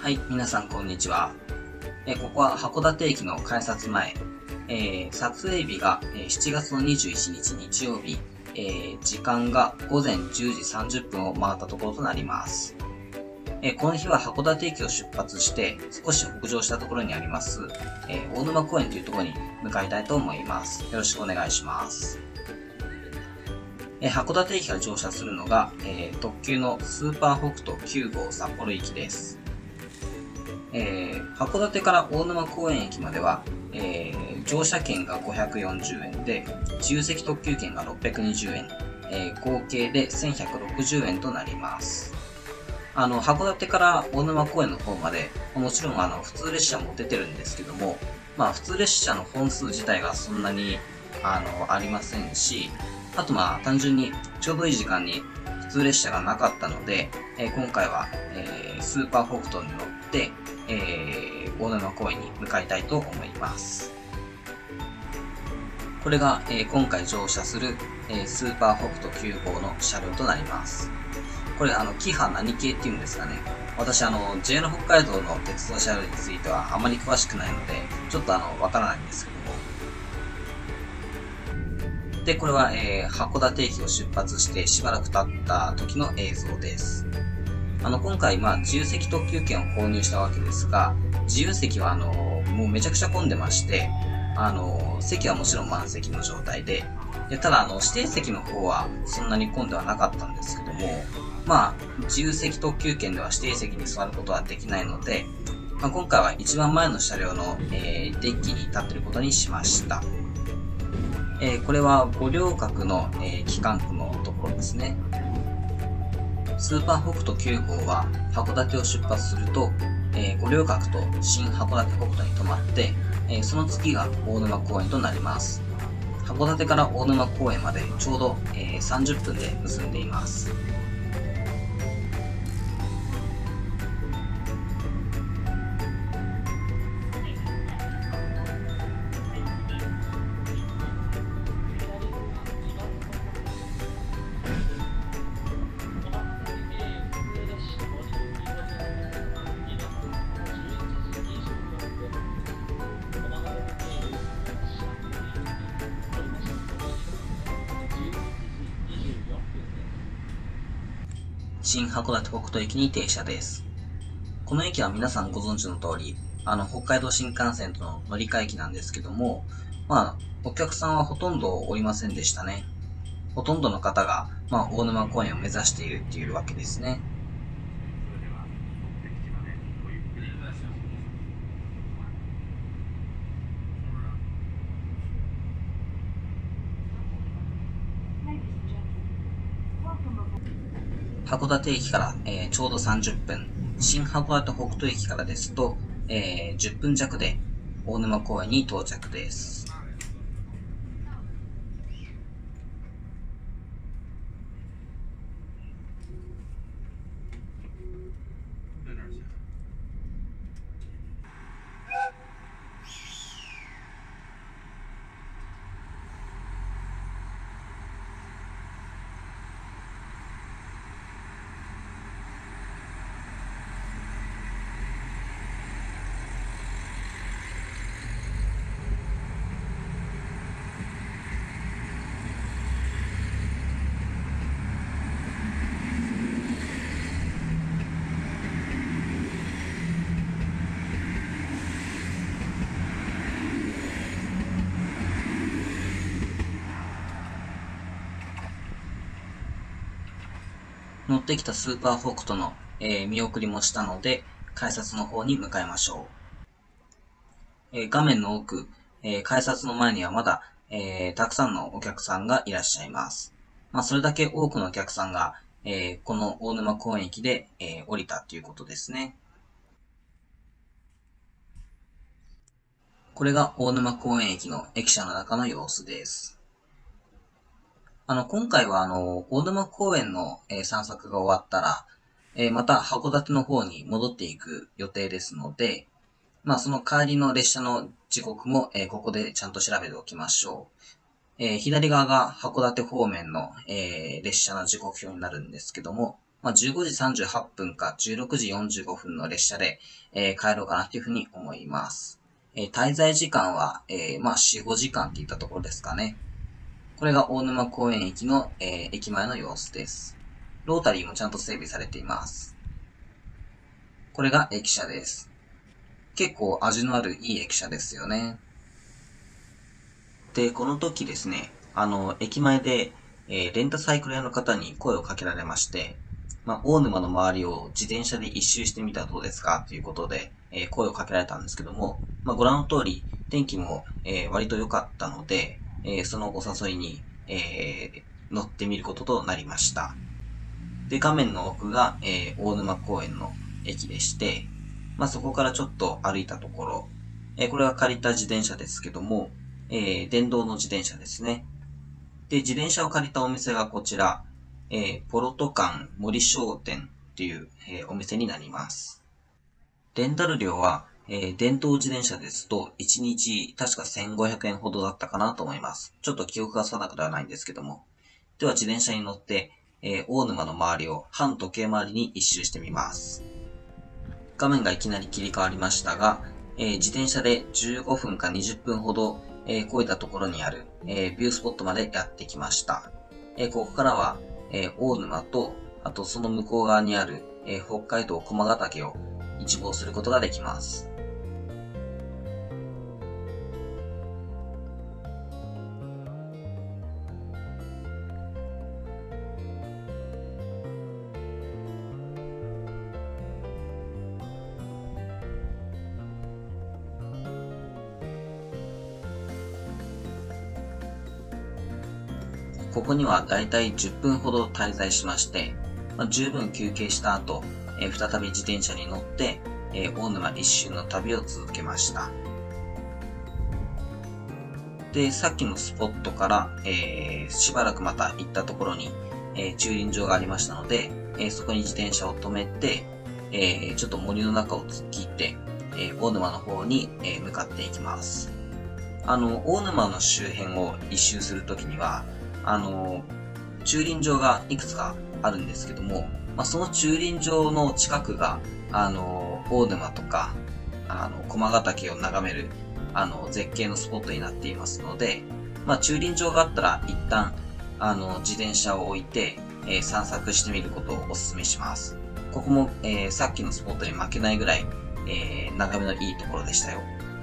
はい、皆さんこんにちは。ここは函館駅の改札前。撮影日が7月の21日日曜日。時間が午前10時30分を回ったところとなります。この日は函館駅を出発して少し北上したところにあります、大沼公園というところに向かいたいと思います。よろしくお願いします。函館駅から乗車するのが、特急のスーパー北斗9号札幌行きです。函館から大沼公園駅までは、乗車券が540円で、自由席特急券が620円、合計で1160円となります。函館から大沼公園の方まで、もちろん普通列車も出てるんですけども、普通列車の本数自体がそんなにありませんし、あと単純にちょうどいい時間に普通列車がなかったので、今回は、スーパー北斗に乗って、大沼公園に向かいたいと思います。これが、今回乗車する、スーパー北斗9号の車両となります。これキハ何系っていうんですかね。私JR 北海道の鉄道車両についてはあまり詳しくないので、ちょっとわからないんですけども。で、これは、函館駅を出発してしばらく経った時の映像です。今回、自由席特急券を購入したわけですが、自由席はもうめちゃくちゃ混んでまして、席はもちろん満席の状態で、ただ指定席の方はそんなに混んではなかったんですけども、自由席特急券では指定席に座ることはできないので、今回は一番前の車両の、デッキに立っていることにしました。これは五稜郭の、機関区のところですね。スーパー北斗9号は函館を出発すると、五稜郭と新函館北斗に停まって、その次が大沼公園となります。函館から大沼公園までちょうど、30分で結んでいます。新函館北斗駅に停車です。この駅は皆さんご存知の通り、北海道新幹線との乗り換え駅なんですけども、お客さんはほとんどおりませんでしたね。ほとんどの方が、大沼公園を目指しているっていうわけですね。函館駅から、ちょうど30分。新函館北斗駅からですと、10分弱で大沼公園に到着です。乗ってきたスーパー北斗の、見送りもしたので、改札の方に向かいましょう。画面の奥、改札の前にはまだ、たくさんのお客さんがいらっしゃいます。それだけ多くのお客さんが、この大沼公園駅で、降りたということですね。これが大沼公園駅の駅舎の中の様子です。今回は大沼公園の、散策が終わったら、また函館の方に戻っていく予定ですので、その帰りの列車の時刻も、ここでちゃんと調べておきましょう。左側が函館方面の、列車の時刻表になるんですけども、 15時38分か16時45分の列車で、帰ろうかなというふうに思います。滞在時間は、4、5時間っていったところですかね。これが大沼公園駅の、駅前の様子です。ロータリーもちゃんと整備されています。これが駅舎です。結構味のあるいい駅舎ですよね。で、この時ですね、駅前で、レンタサイクル屋の方に声をかけられまして、大沼の周りを自転車で一周してみたらどうですかということで、声をかけられたんですけども、ご覧の通り、天気も、割と良かったので、そのお誘いに、乗ってみることとなりました。で、画面の奥が、大沼公園の駅でして、そこからちょっと歩いたところ、これは借りた自転車ですけども、電動の自転車ですね。で、自転車を借りたお店がこちら、ポロト館森商店っていう、お店になります。レンタル料は、電動自転車ですと、1日確か1500円ほどだったかなと思います。ちょっと記憶が定かではないんですけども。では自転車に乗って、大沼の周りを半時計回りに一周してみます。画面がいきなり切り替わりましたが、自転車で15分か20分ほど、越えたところにある、ビュースポットまでやってきました。ここからは、大沼と、あとその向こう側にある、北海道駒ヶ岳を一望することができます。ここにはだいたい10分ほど滞在しまして、十分休憩した後、再び自転車に乗って、大沼一周の旅を続けました。で、さっきのスポットから、しばらくまた行ったところに、駐輪場がありましたので、そこに自転車を止めて、ちょっと森の中を突っ切って、大沼の方に、向かっていきます。大沼の周辺を一周するときには、駐輪場がいくつかあるんですけども、その駐輪場の近くが、大沼とか、駒ヶ岳を眺める、絶景のスポットになっていますので、駐輪場があったら一旦、自転車を置いて、散策してみることをお勧めします。ここも、さっきのスポットに負けないぐらい、眺めのいいところでしたよ。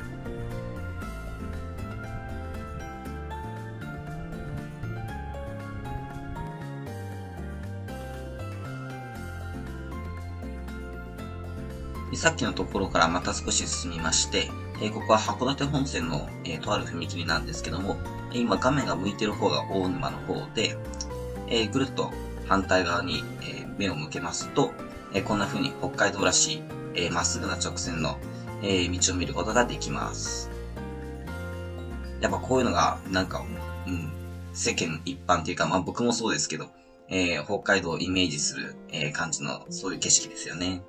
さっきのところからまた少し進みまして、ここは函館本線の、とある踏切なんですけども、今画面が向いてる方が大沼の方で、ぐるっと反対側に、目を向けますと、こんな風に北海道らしい、まっすぐな直線の、道を見ることができます。やっぱこういうのが、世間一般っていうか、僕もそうですけど、北海道をイメージする、感じの、そういう景色ですよね。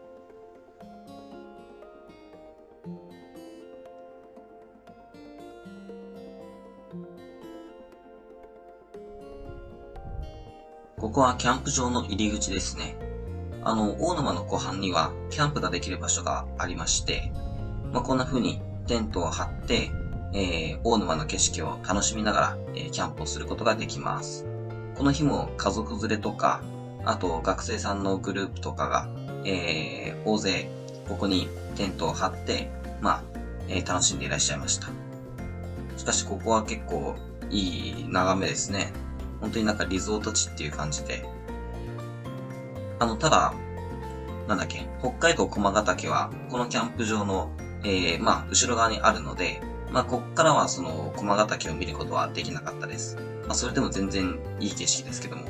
ここはキャンプ場の入り口ですね。大沼の湖畔にはキャンプができる場所がありまして、こんな風にテントを張って、大沼の景色を楽しみながら、キャンプをすることができます。この日も家族連れとか、あと学生さんのグループとかが、大勢ここにテントを張って、楽しんでいらっしゃいました。しかしここは結構いい眺めですね。本当にリゾート地っていう感じで。ただ、北海道駒ヶ岳は、このキャンプ場の、後ろ側にあるので、こっからはその駒ヶ岳を見ることはできなかったです。それでも全然いい景色ですけども。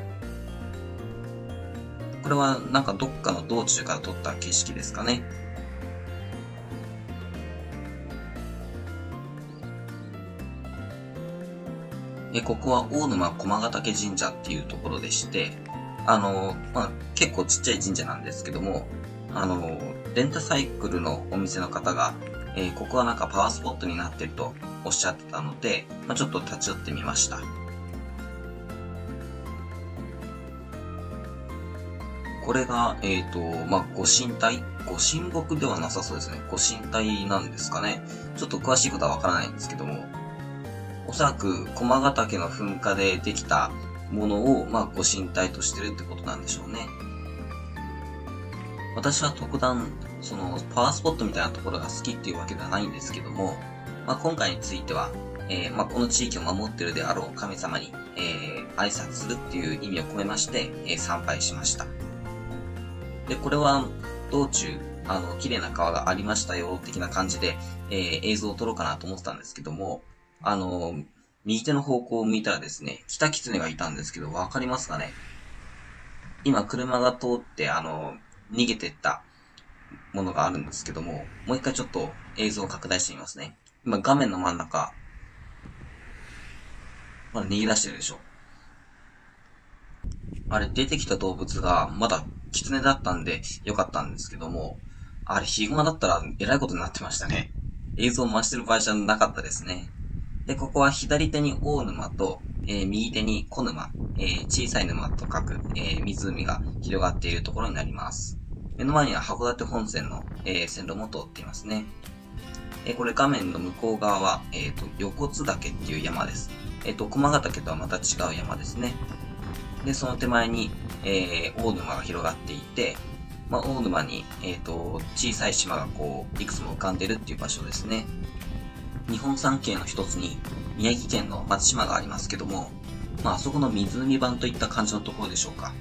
これはどっかの道中から撮った景色ですかね。ここは大沼駒ヶ岳神社っていうところでして、結構ちっちゃい神社なんですけども、レンタサイクルのお店の方が、ここはパワースポットになってるとおっしゃってたので、ちょっと立ち寄ってみました。ここれが、ご神体ご神木ではなさそうですね。ご神体なんですかね。ちょっと詳しいことはわからないんですけども、おそらく駒ヶ岳の噴火でできたものを、ご神体としてるってことなんでしょうね。私は特段、パワースポットみたいなところが好きっていうわけではないんですけども、今回については、この地域を守っているであろう神様に、挨拶するっていう意味を込めまして、参拝しました。で、これは、道中、綺麗な川がありましたよ、的な感じで、映像を撮ろうかなと思ってたんですけども、右手の方向を向いたらですね、キタキツネがいたんですけど、わかりますかね？今、車が通って、逃げてったものがあるんですけども、もう一回ちょっと映像を拡大してみますね。今、画面の真ん中、まだ逃げ出してるでしょ。あれ、出てきた動物が、まだキツネだったんで、よかったんですけども、あれ、ヒグマだったら、えらいことになってましたね。映像を回してる場合じゃなかったですね。で、ここは左手に大沼と、右手に小沼、小さい沼と書く、湖が広がっているところになります。目の前には函館本線の、線路も通っていますね。これ画面の向こう側は、横津岳っていう山です。駒ヶ岳とはまた違う山ですね。で、その手前に、大沼が広がっていて、大沼に、小さい島がいくつも浮かんでるっていう場所ですね。日本三景の一つに、宮城県の松島がありますけども、あそこの湖版といった感じのところでしょうか。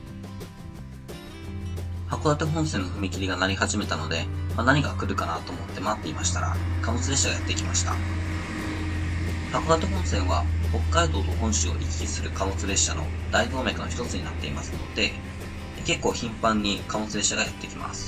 函館本線の踏切が鳴り始めたので、何が来るかなと思って待っていましたら、貨物列車がやってきました。函館本線は、北海道と本州を行き来する貨物列車の大動脈の一つになっていますので、結構頻繁に貨物列車がやってきます。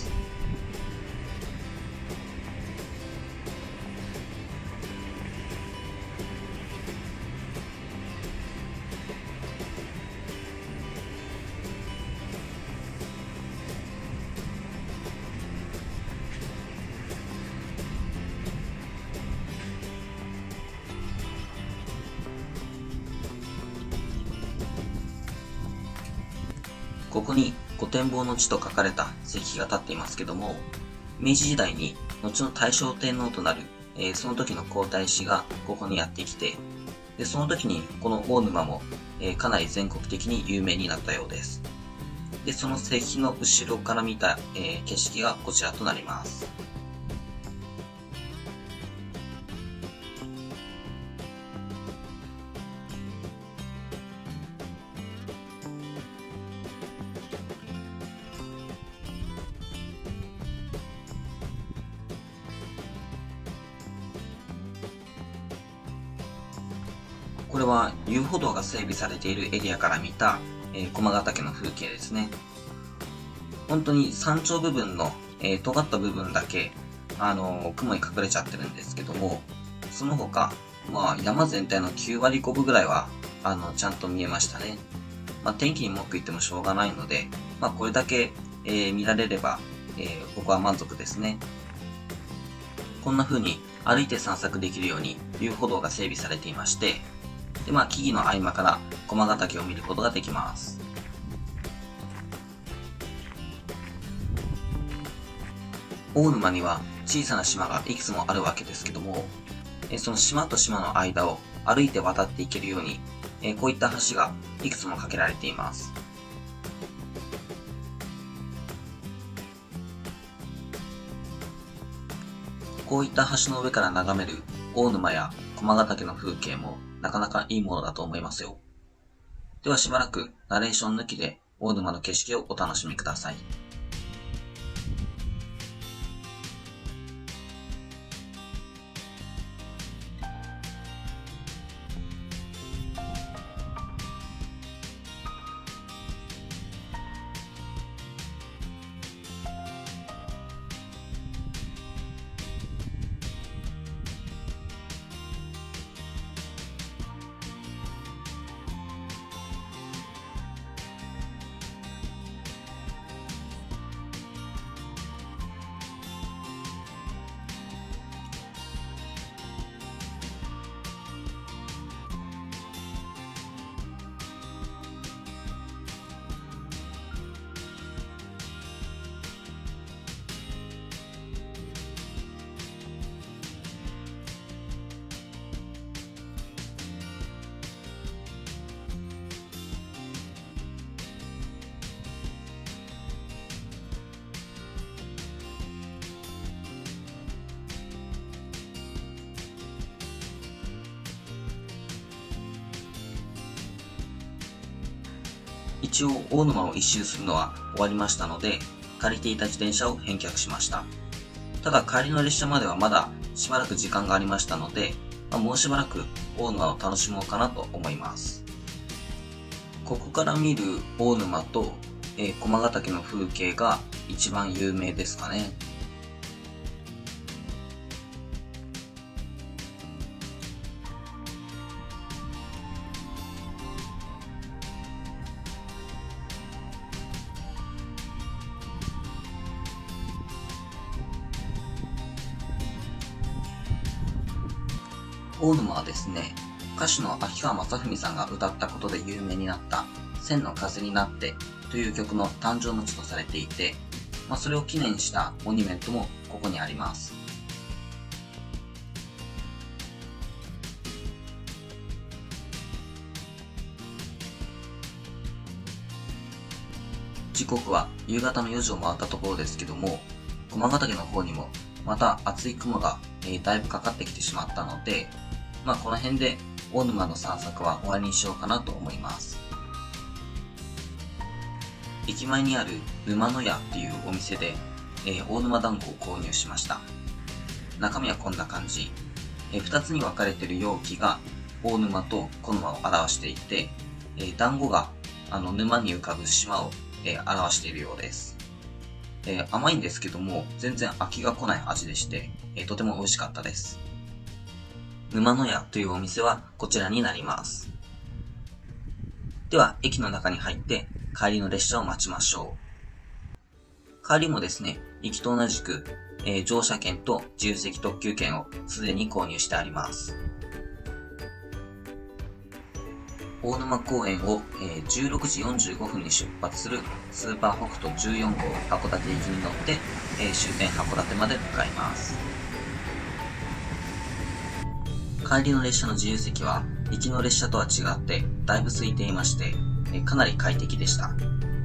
ここに御殿坊の地と書かれた石碑が立っていますけども、明治時代に後の大正天皇となる、その時の皇太子がここにやってきて、でその時にこの大沼も、かなり全国的に有名になったようです。で、その石碑の後ろから見た、景色がこちらとなります。これは遊歩道が整備されているエリアから見た、駒ヶ岳の風景ですね。本当に山頂部分の、尖った部分だけ、雲に隠れちゃってるんですけども、その他、山全体の9割5分ぐらいは、ちゃんと見えましたね。天気に文句言ってもしょうがないので、これだけ、見られれば、僕は満足ですね。こんな風に歩いて散策できるように遊歩道が整備されていまして、で、木々の合間から駒ヶ岳を見ることができます。大沼には小さな島がいくつもあるわけですけども、その島と島の間を歩いて渡っていけるように、こういった橋がいくつも架けられています。こういった橋の上から眺める大沼や駒ヶ岳の風景もなかなかいいものだと思いますよ。ではしばらくナレーション抜きで大沼の景色をお楽しみください。 一応大沼を一周するのは終わりましたので、借りていた自転車を返却しました。ただ帰りの列車まではまだしばらく時間がありましたので、もうしばらく大沼を楽しもうかなと思います。ここから見る大沼と、駒ヶ岳の風景が一番有名ですかね。大沼はですね、歌手の秋川雅史さんが歌ったことで有名になった千の風になってという曲の誕生の地とされていて、それを記念したモニュメントもここにあります。時刻は夕方の4時を回ったところですけども、駒ヶ岳の方にもまた厚い雲が、だいぶかかってきてしまったので、この辺で大沼の散策は終わりにしようかなと思います。駅前にある沼の屋っていうお店で、大沼団子を購入しました。中身はこんな感じ。2つに分かれている容器が大沼と小沼を表していて、団子が沼に浮かぶ島を、表しているようです。甘いんですけども全然飽きが来ない味でして、とても美味しかったです。沼の屋というお店はこちらになります。では駅の中に入って帰りの列車を待ちましょう。帰りもですね、行きと同じく、乗車券と自由席特急券をすでに購入してあります。大沼公園を、16時45分に出発するスーパー北斗14号函館行きに乗って、終点函館まで向かいます。帰りの列車の自由席は行きの列車とは違ってだいぶ空いていまして、かなり快適でした。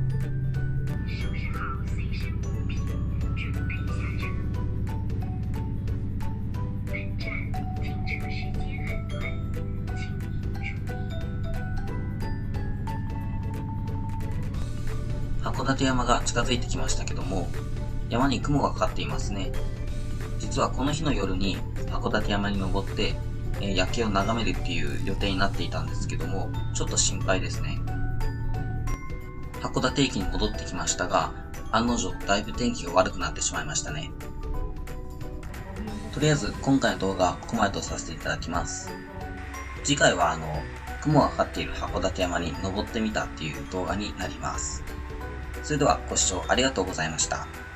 函館山が近づいてきましたけども、山に雲がかかっていますね。実はこの日の夜に函館山に登って夜景を眺めるっていう予定になっていたんですけども、ちょっと心配ですね。函館駅に戻ってきましたが、案の定だいぶ天気が悪くなってしまいましたね。とりあえず今回の動画はここまでとさせていただきます。次回は雲がかかっている函館山に登ってみたっていう動画になります。それではご視聴ありがとうございました。